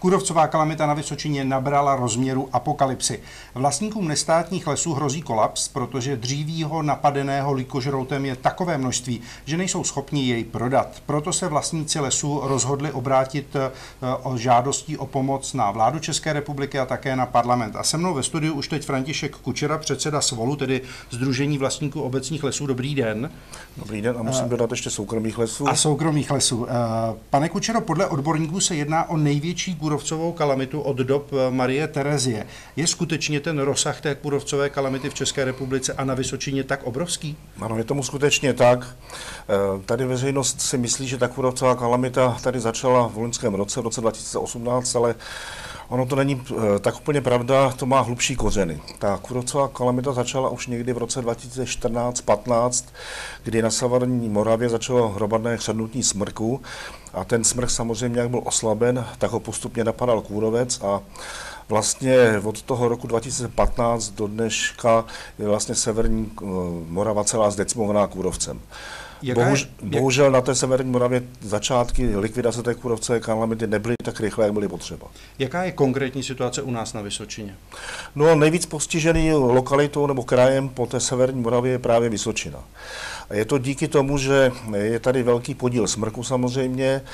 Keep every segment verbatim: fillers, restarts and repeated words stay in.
Kůrovcová kalamita na Vysočině nabrala rozměru apokalypsy. Vlastníkům nestátních lesů hrozí kolaps, protože dřívího napadeného lýkožroutem je takové množství, že nejsou schopni jej prodat. Proto se vlastníci lesů rozhodli obrátit o žádostí o pomoc na vládu České republiky a také na parlament. A se mnou ve studiu už teď František Kučera, předseda Svolu, tedy Sdružení vlastníků obecních lesů. Dobrý den. Dobrý den a musím dodat ještě soukromých lesů. A soukromých lesů. Pane Kučero, podle odborníků se jedná o největší kůrovcovou kalamitu od dob Marie Terezie. Je skutečně ten rozsah té kůrovcové kalamity v České republice a na Vysočině tak obrovský? Ano, je tomu skutečně tak. Tady veřejnost si myslí, že ta kůrovcová kalamita tady začala v loňském roce, v roce dva tisíce osmnáct, ale ono to není tak úplně pravda, to má hlubší kořeny. Ta kůrovcová kalamita začala už někdy v roce dva tisíce čtrnáct patnáct, kdy na severní Moravě začalo hromadné chřadnutí smrku a ten smrk samozřejmě, jak byl oslaben, tak ho postupně napadal kůrovec a vlastně od toho roku dva tisíce patnáct do dneška je vlastně severní Morava celá zdecimovaná kůrovcem. Bohuž, bohužel na té severní Moravě začátky likvidace té kůrovcové kalamity nebyly tak rychle, jak byly potřeba. Jaká je konkrétní situace u nás na Vysočině? No, nejvíc postižený lokalitou nebo krajem po té severní Moravě je právě Vysočina. Je to díky tomu, že je tady velký podíl smrku samozřejmě.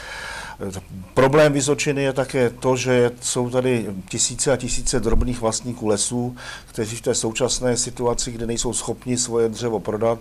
Problém Vysočiny je také to, že jsou tady tisíce a tisíce drobných vlastníků lesů, kteří v té současné situaci, kde nejsou schopni svoje dřevo prodat,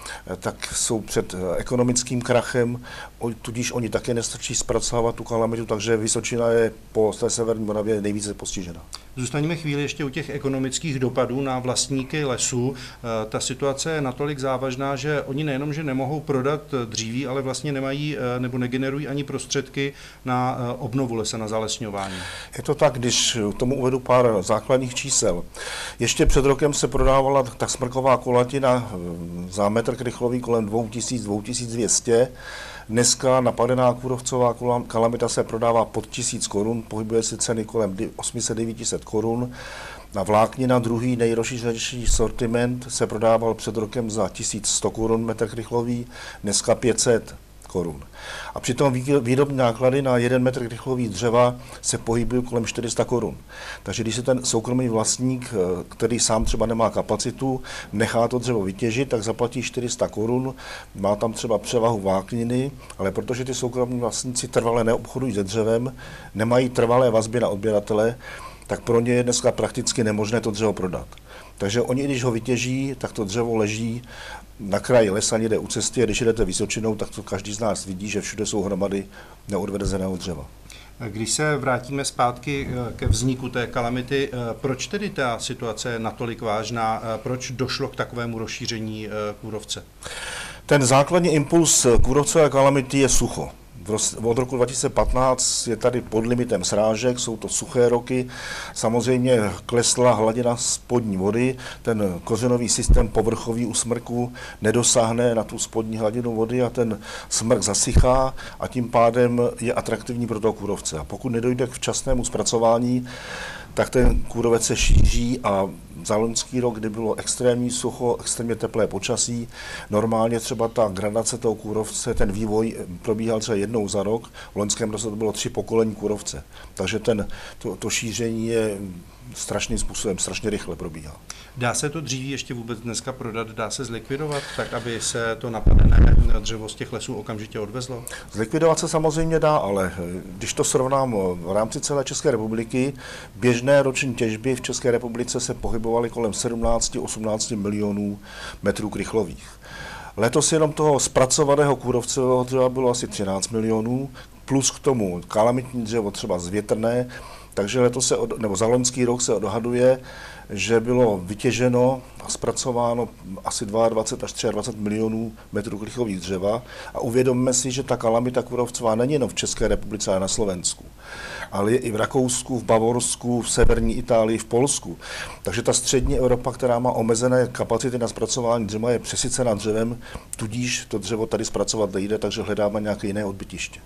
tak jsou před ekonomickým krachem, tudíž oni také nestačí zpracovat tu kalamitu, takže Vysočina je po té severní Moravě nejvíce postižena. Zůstaňme chvíli ještě u těch ekonomických dopadů na vlastníky lesů. Ta situace je natolik závažná, že oni nejenom, že nemohou prodat dříví, ale vlastně nemají nebo negenerují ani prostředky na obnovu lesa, na zalesňování. Je to tak, když tomu uvedu pár základních čísel. Ještě před rokem se prodávala ta smrková kulatina za metr krychlový kolem dva tisíce, dva tisíce dvě stě. Dneska napadená kůrovcová kalamita se prodává pod tisíc korun, pohybuje se ceny kolem osm set devět set korun. Na vláknina, druhý nejrozšířenější sortiment, se prodával před rokem za tisíc sto korun metr krychlový, dneska pět set korun. A přitom výrobní náklady na jeden metr krychlový dřeva se pohybují kolem čtyři sta korun. Takže když se ten soukromý vlastník, který sám třeba nemá kapacitu, nechá to dřevo vytěžit, tak zaplatí čtyři sta korun, má tam třeba převahu vákniny, ale protože ty soukromí vlastníci trvale neobchodují se dřevem, nemají trvalé vazby na odběratele, tak pro ně je dneska prakticky nemožné to dřevo prodat. Takže oni, když ho vytěží, tak to dřevo leží na kraji lesa někde u cesty a když jdete Vysočinou, tak to každý z nás vidí, že všude jsou hromady neodvezeného dřeva. Když se vrátíme zpátky ke vzniku té kalamity, proč tedy ta situace je natolik vážná, proč došlo k takovému rozšíření kůrovce? Ten základní impuls kůrovcové kalamity je sucho. Od roku dva tisíce patnáct je tady pod limitem srážek, jsou to suché roky, samozřejmě klesla hladina spodní vody, ten kořenový systém povrchový u smrku nedosáhne na tu spodní hladinu vody a ten smrk zasychá a tím pádem je atraktivní pro toho kůrovce. A pokud nedojde k včasnému zpracování, tak ten kůrovec se šíří a za loňský rok, kdy bylo extrémní sucho, extrémně teplé počasí, normálně třeba ta gradace toho kůrovce, ten vývoj probíhal třeba jednou za rok, v loňském roce to bylo tři pokolení kůrovce. Takže ten, to, to šíření je strašným způsobem, strašně rychle probíhá. Dá se to dříví ještě vůbec dneska prodat, dá se zlikvidovat, tak aby se to napadené dřevo z těch lesů okamžitě odvezlo? Zlikvidovat se samozřejmě dá, ale když to srovnám v rámci celé České republiky, běžné roční těžby v České republice se pohybovaly kolem sedmnáct až osmnáct milionů metrů krychlových. Letos jenom toho zpracovaného kůrovcového dřeva bylo asi třináct milionů, plus k tomu kalamitní dřevo třeba zvětrné, takže letos se, od, nebo za loňský rok se odhaduje, že bylo vytěženo a zpracováno asi dvacet dva až dvacet tři milionů metrů krychlových dřeva a uvědomme si, že ta kalamita kůrovcová není jenom v České republice, ale na Slovensku, ale je i v Rakousku, v Bavorsku, v severní Itálii, v Polsku. Takže ta střední Evropa, která má omezené kapacity na zpracování dřeva, je přesycena dřevem, tudíž to dřevo tady zpracovat nejde, takže hledáme nějaké jiné odbytiště.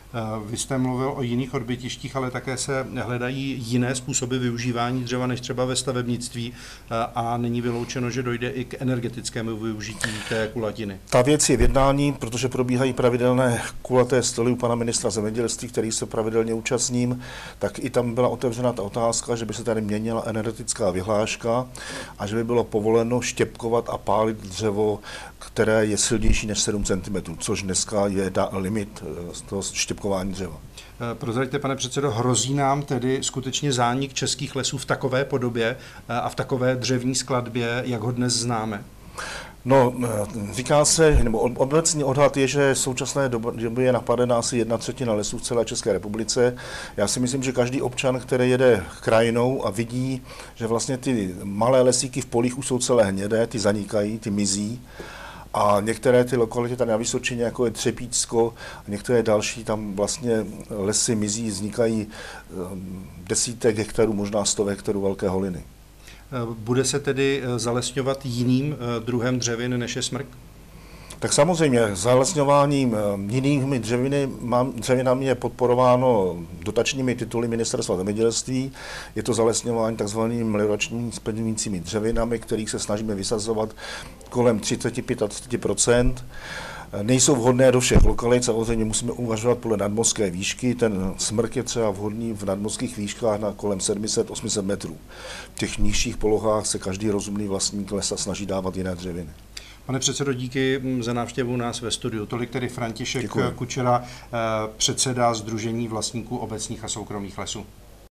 Vy jste mluvil o jiných odbytištích, ale také se hledají jiné způsoby využívání dřeva než třeba ve stavebnictví a není vyloučeno, že dojde i k energetickému využití té kulatiny. Ta věc je v jednání, protože probíhají pravidelné kulaté stoly u pana ministra zemědělství, který se pravidelně účastním, tak i tam byla otevřena ta otázka, že by se tady měnila energetická vyhláška a že by bylo povoleno štěpkovat a pálit dřevo, které je silnější než sedm centimetrů, což dneska je limit z toho štěpkování dřeva. Prozraďte, pane předsedo, hrozí nám tedy skutečně zánik českých lesů v takové podobě a v takové dřevní skladbě, jak ho dnes známe? No, říká se, nebo obecně odhad je, že v současné době je napadena asi jedna třetina lesů v celé České republice. Já si myslím, že každý občan, který jede krajinou a vidí, že vlastně ty malé lesíky v polích už jsou celé hnědé, ty zanikají, ty mizí. A některé ty lokality tady na Vysočině, jako je Třepíčsko a některé další, tam vlastně lesy mizí, vznikají desítek hektarů, možná stovek hektarů velké holiny. Bude se tedy zalesňovat jiným druhem dřevin, než je smrk? Tak samozřejmě zalesňováním jinými dřeviny, dřevinami je podporováno dotačními tituly Ministerstva zemědělství. Je to zalesňování tzv. melioračními splňujícími dřevinami, kterých se snažíme vysazovat kolem třicet až třicet pět procent. Nejsou vhodné do všech lokalit, samozřejmě musíme uvažovat podle nadmořské výšky. Ten smrk je třeba vhodný v nadmořských výškách na kolem sedm set až osm set metrů. V těch nižších polohách se každý rozumný vlastník lesa snaží dávat jiné dřeviny. Pane předsedo, díky za návštěvu nás ve studiu. Tolik tedy František Děkuji. Kučera, předseda Sdružení vlastníků obecních a soukromých lesů.